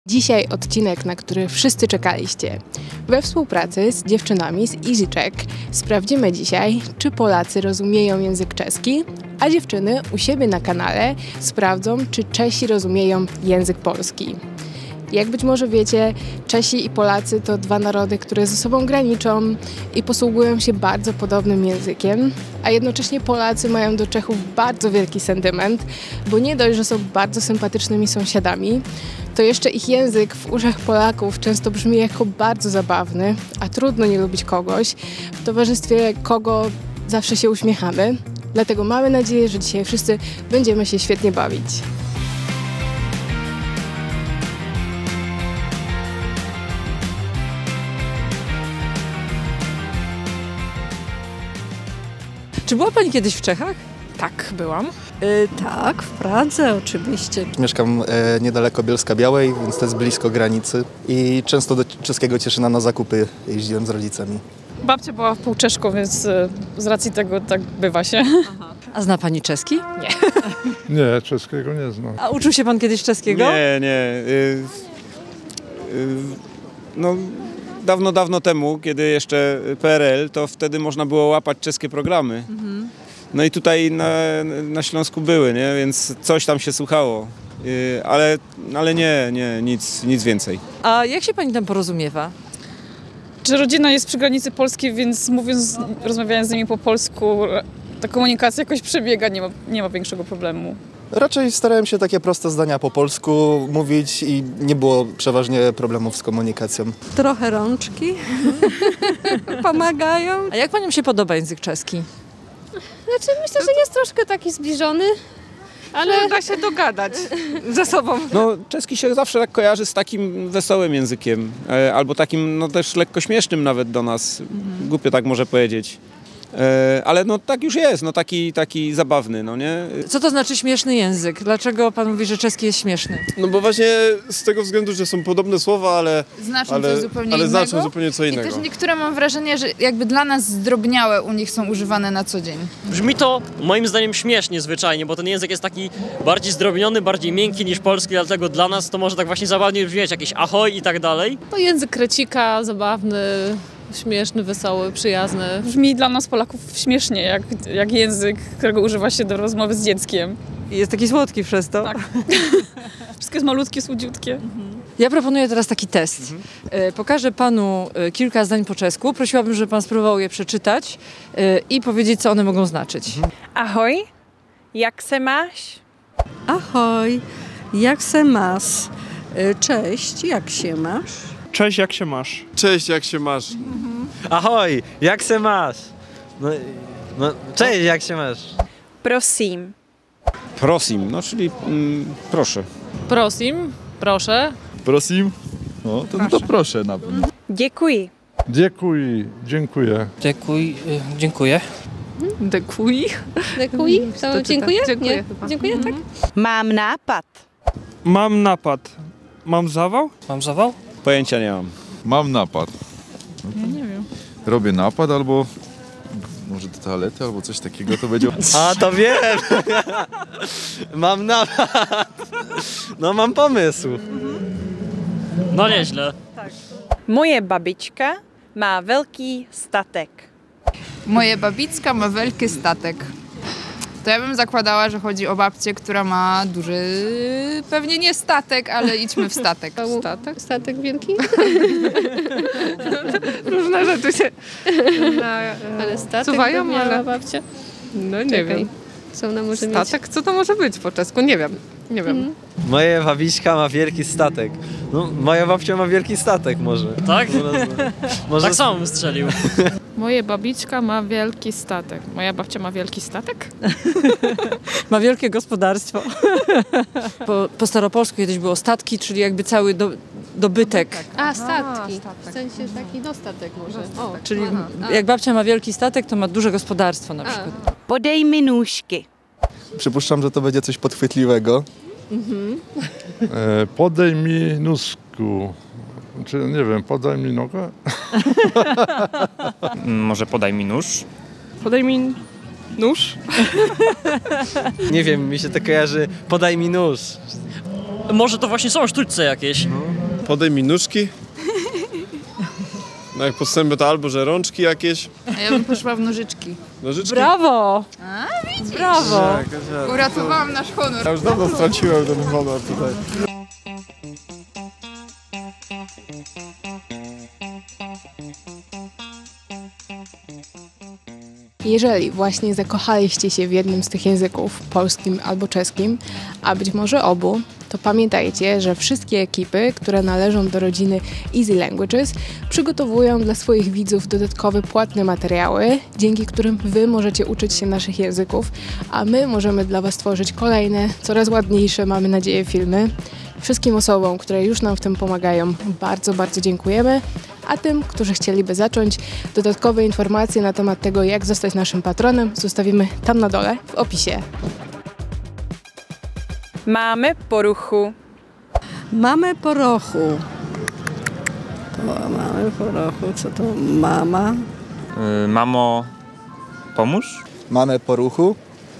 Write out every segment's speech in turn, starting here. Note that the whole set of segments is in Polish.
Dzisiaj odcinek, na który wszyscy czekaliście. We współpracy z dziewczynami z EasyCzech sprawdzimy dzisiaj, czy Polacy rozumieją język czeski, a dziewczyny u siebie na kanale sprawdzą, czy Czesi rozumieją język polski. Jak być może wiecie, Czesi i Polacy to dwa narody, które ze sobą graniczą i posługują się bardzo podobnym językiem, a jednocześnie Polacy mają do Czechów bardzo wielki sentyment, bo nie dość, że są bardzo sympatycznymi sąsiadami, to jeszcze ich język w uszach Polaków często brzmi jako bardzo zabawny, a trudno nie lubić kogoś, w towarzystwie kogo zawsze się uśmiechamy. Dlatego mamy nadzieję, że dzisiaj wszyscy będziemy się świetnie bawić. Czy była Pani kiedyś w Czechach? Tak, byłam. Tak, w Pradze oczywiście. Mieszkam niedaleko Bielska-Białej, więc to jest blisko granicy i często do czeskiego Cieszyna na zakupy jeździłem z rodzicami. Babcia była półczeszką, więc z racji tego tak bywa się. Aha. A zna Pani czeski? Nie, czeskiego nie znam. A uczył się Pan kiedyś czeskiego? Nie. No, dawno temu, kiedy jeszcze PRL, to wtedy można było łapać czeskie programy. No i tutaj na Śląsku były, nie? Więc coś tam się słuchało. Ale nie, nic więcej. A jak się Pani tam porozumiewa? Że rodzina jest przy granicy polskiej, więc rozmawiając z nimi po polsku, ta komunikacja jakoś przebiega, nie ma większego problemu. Raczej starałem się takie proste zdania po polsku mówić i nie było przeważnie problemów z komunikacją. Trochę rączki pomagają. A jak Paniom się podoba język czeski? Znaczy myślę, że jest troszkę taki zbliżony, ale da się dogadać ze sobą. No, czeski się zawsze tak kojarzy z takim wesołym językiem, albo takim no, też lekko śmiesznym nawet do nas. Głupio tak może powiedzieć. Ale no tak już jest, no taki zabawny, no nie? Co to znaczy śmieszny język? Dlaczego Pan mówi, że czeski jest śmieszny? No bo właśnie z tego względu, że są podobne słowa, ale znaczą zupełnie co innego. I też niektóre mam wrażenie, że jakby dla nas zdrobniałe u nich są używane na co dzień. Brzmi to moim zdaniem śmiesznie zwyczajnie, bo ten język jest taki bardziej zdrobniony, bardziej miękki niż polski, dlatego dla nas to może tak właśnie zabawnie brzmieć, jakieś ahoj i tak dalej. To język krecika, zabawny, śmieszny, wesoły, przyjazny. Brzmi dla nas Polaków śmiesznie, jak język, którego używa się do rozmowy z dzieckiem. I jest taki słodki przez to. Tak. Wszystko jest malutkie, słodziutkie. Ja proponuję teraz taki test. Pokażę Panu kilka zdań po czesku. Prosiłabym, żeby Pan spróbował je przeczytać i powiedzieć, co one mogą znaczyć. Ahoj, jak se masz? Ahoj, jak se masz? Cześć, jak się masz? Cześć, jak się masz? Cześć, jak się masz? Ahoj, jak se masz? No, cześć, jak się masz? Prosim. Prosim, no czyli proszę. Prosim, proszę. Prosim? No to proszę na pewno. Dziękuję. Dziękuję. Dziękuję. Dziękuję. Dekuj. To dziękuję? Nie? Dziękuję, tak? Mam napad. Mam napad. Mam zawał? Mam zawał? Pojęcia nie mam. Mam napad. Ja nie wiem. Robię napad albo może do toalety albo coś takiego to będzie. A, to wiem! Mam napad. No mam pomysł. No nieźle. Moje babička ma wielki statek. Moje babicka ma wielki statek. To ja bym zakładała, że chodzi o babcię, która ma duży, pewnie nie statek, ale idźmy w statek. Statek? Statek wielki? Różne rzeczy się Ale statek czuwają, miała ale babcia? no nie wiem. Co ona może Statek? Co to może być po czesku? Nie wiem. Moja babiczka ma wielki statek. No, moja babcia ma wielki statek może. Tak? Może Tak samo bym strzelił. Moje babiczka ma wielki statek. Moja babcia ma wielki statek? Ma wielkie gospodarstwo. Po staropolsku kiedyś było statki, czyli jakby cały dobytek. A, statki. W sensie taki dostatek może. O, Czyli jak babcia ma wielki statek, to ma duże gospodarstwo na przykład. Podej mi nóżki. Przypuszczam, że to będzie coś podchwytliwego. Podaj mi nóżku. Czy nie wiem, podaj mi nogę? Może podaj mi nóż? Podaj mi nóż. Nie wiem, mi się to kojarzy. Podaj mi nóż. Może to właśnie są sztućce jakieś. No. Podaj mi nóżki. No jak podstępy to albo że rączki jakieś. A ja bym poszła w nożyczki. Nożyczki? Brawo! A, widzisz? Brawo! Uratowałam nasz honor. Ja już dawno straciłem ten honor tutaj. Jeżeli właśnie zakochaliście się w jednym z tych języków, polskim albo czeskim, a być może obu, to pamiętajcie, że wszystkie ekipy, które należą do rodziny Easy Languages, przygotowują dla swoich widzów dodatkowe płatne materiały, dzięki którym Wy możecie uczyć się naszych języków, a my możemy dla Was tworzyć kolejne, coraz ładniejsze, mamy nadzieję, filmy. Wszystkim osobom, które już nam w tym pomagają, bardzo, bardzo dziękujemy. A tym, którzy chcieliby zacząć, dodatkowe informacje na temat tego, jak zostać naszym patronem, zostawimy tam na dole w opisie. Mamy poruchu. Mamy porochu. To mamy porochu. Co to mama? Mamo, pomóż? Mamy poruchu.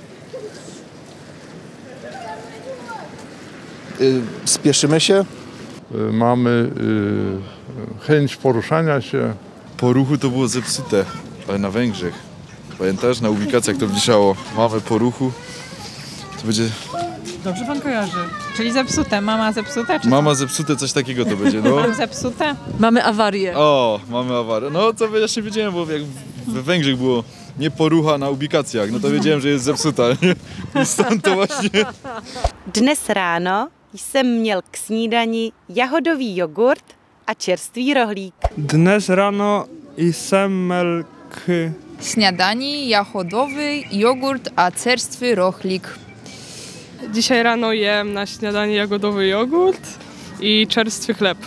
Spieszymy się. Mamy chęć poruszania się. Po ruchu to było zepsute, ale na Węgrzech. Pamiętasz? Na ubikacjach to wisiało. Mamy po ruchu. To będzie... Dobrze pan kojarzy. Czyli zepsute. Mama zepsute? Czy Mama zepsute, coś takiego to będzie, no. zepsute? Mamy awarię. O, mamy awarię. No co właśnie wiedziałem, bo jak we Węgrzech było nie porucha na ubikacjach, no to wiedziałem, że jest zepsuta. I stąd to właśnie... Dnes ráno jsem měl k snídani jahodový jogurt a čerstvý rohlík. Dnes rano jsem měl k... Śniadani, jachodowy, jogurt, a czerstwy rochlik. Dzisiaj rano jem na śniadanie jagodowy jogurt i czerstwy chleb.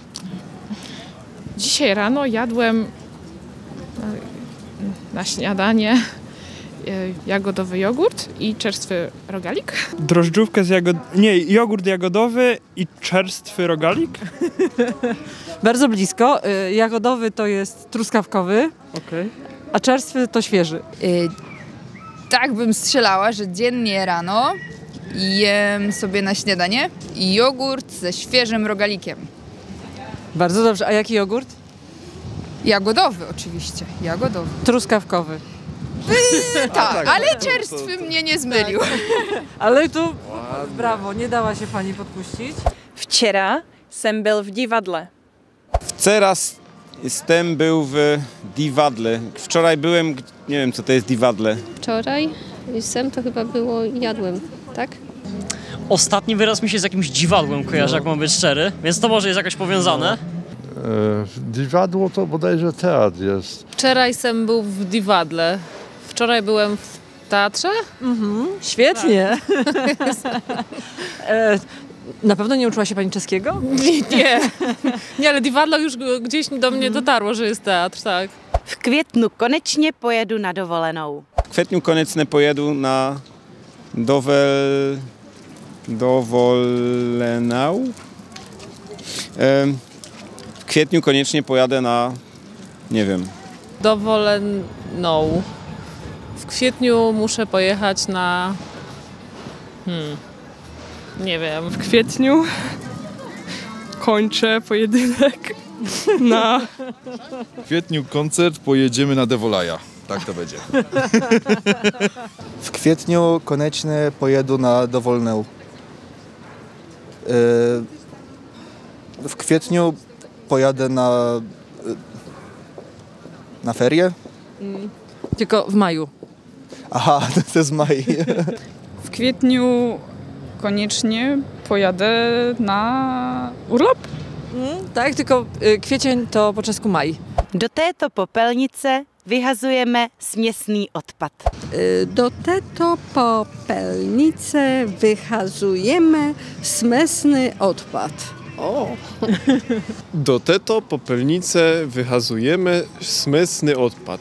Dzisiaj rano jadłem na śniadanie jagodowy jogurt i czerstwy rogalik. Drożdżówkę z jogurt jagodowy i czerstwy rogalik? Bardzo blisko. Jagodowy to jest truskawkowy, a czerstwy to świeży. Tak bym strzelała, że dziennie rano jem sobie na śniadanie jogurt ze świeżym rogalikiem. Bardzo dobrze. A jaki jogurt? Jagodowy oczywiście, jagodowy. Truskawkowy. Tak, ale czerstwy mnie nie zmylił. Ale tu brawo, nie dała się pani podpuścić. Včera jsem byl v divadle. Teraz był w Divadle. Wczoraj byłem, nie wiem co to jest Divadle. Wczoraj to chyba było jadłem, tak? Ostatni wyraz mi się z jakimś dziwadłem kojarzy, jak mam być szczery, więc to może jest jakoś powiązane. Dziwadło to bodajże teatr jest. Wczoraj był w Divadle. Wczoraj byłem w teatrze? Świetnie. Na pewno nie uczyła się pani czeskiego? Nie, ale Divadlo już gdzieś do mnie dotarło, że jest teatr, tak. V květnu konečně pojedu na dovolenou. W kwietniu konečne pojedu na dovoleną. W kwietniu koniecznie pojadę na, nie wiem. Dovoleną. W kwietniu muszę pojechać na... Nie wiem. W kwietniu kończę pojedynek na... W kwietniu koncert, pojedziemy na Devolaja. Tak to będzie. W kwietniu koniecznie pojedę na dowolną. W kwietniu pojadę na ferie. Tylko w maju. Aha, to jest maj. W kwietniu koniecznie pojadę na urlop. Tak, tylko kwiecień to po czesku maj. Do této popelnice vyhazujeme směsný odpad. Do této popelnice wyhazujemy smesny odpad. O. Do této popelnice wyhazujemy smesny odpad.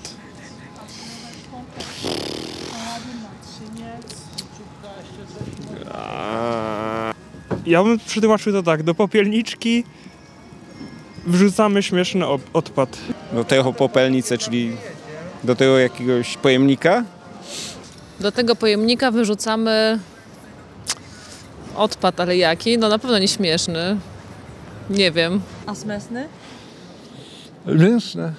Ja bym przetłumaczył to tak, do popielniczki wrzucamy śmieszny odpad. Do tego popelnicy, czyli do tego jakiegoś pojemnika. Do tego pojemnika wyrzucamy odpad, ale jaki? No na pewno nie śmieszny. Nie wiem. A smesny? Mięsne.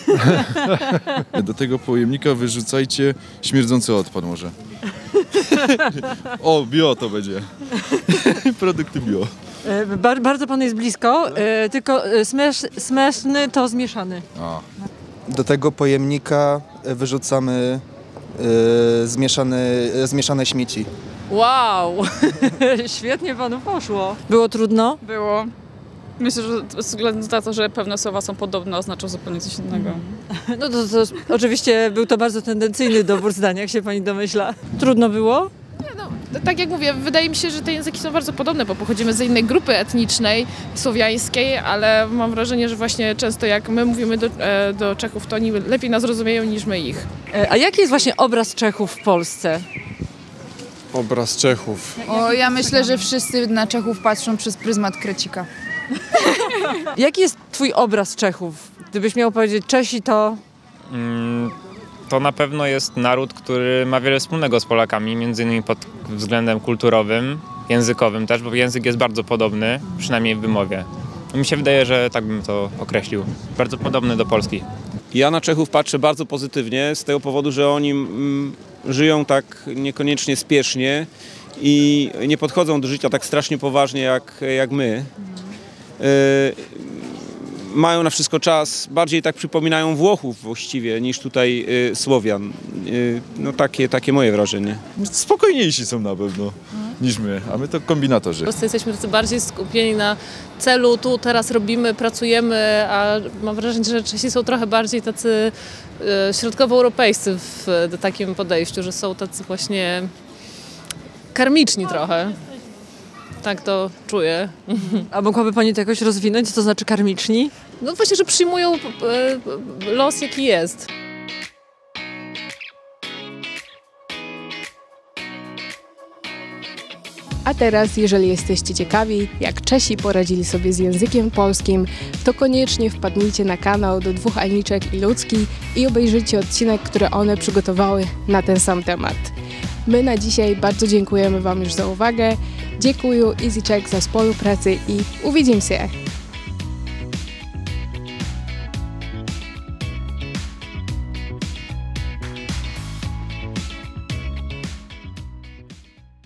Do tego pojemnika wyrzucajcie śmierdzący odpad może. O, bio to będzie. Produkty bio. Bardzo panu jest blisko, tylko smeszny to zmieszany. A. Do tego pojemnika wyrzucamy zmieszane śmieci. Wow! Świetnie panu poszło. Było trudno? Było. Myślę, że ze względu na to, że pewne słowa są podobne, oznaczą zupełnie coś innego. No to oczywiście był to bardzo tendencyjny dobór zdania, jak się pani domyśla. Trudno było? Tak jak mówię, wydaje mi się, że te języki są bardzo podobne, bo pochodzimy z innej grupy etnicznej, słowiańskiej, ale mam wrażenie, że właśnie często jak my mówimy do Czechów, to oni lepiej nas rozumieją niż my ich. A jaki jest właśnie obraz Czechów w Polsce? Obraz Czechów. O, ja myślę, że wszyscy na Czechów patrzą przez pryzmat Krecika. Jaki jest twój obraz Czechów? Gdybyś miał powiedzieć Czesi, to... To na pewno jest naród, który ma wiele wspólnego z Polakami, między innymi pod względem kulturowym, językowym też, bo język jest bardzo podobny, przynajmniej w wymowie. Mi się wydaje, że tak bym to określił. Bardzo podobny do Polski. Ja na Czechów patrzę bardzo pozytywnie z tego powodu, że oni żyją tak niekoniecznie spiesznie i nie podchodzą do życia tak strasznie poważnie jak my. Mają na wszystko czas, bardziej tak przypominają Włochów właściwie niż tutaj Słowian. No takie moje wrażenie. Spokojniejsi są na pewno niż my, a my to kombinatorzy. Po prostu jesteśmy tacy bardziej skupieni na celu, tu teraz robimy, pracujemy, a mam wrażenie, że Czesi są trochę bardziej tacy środkowoeuropejscy w takim podejściu, że są tacy właśnie karmiczni trochę. Tak to czuję. A mogłaby pani to jakoś rozwinąć? Co to znaczy karmiczni? No właśnie, że przyjmują los jaki jest. A teraz, jeżeli jesteście ciekawi, jak Czesi poradzili sobie z językiem polskim, to koniecznie wpadnijcie na kanał do dwóch Aniczek i Ludzki i obejrzyjcie odcinek, który one przygotowały na ten sam temat. My na dzisiaj bardzo dziękujemy wam już za uwagę. Dziękuję EasyCzech za współpracę i uwidzimy się!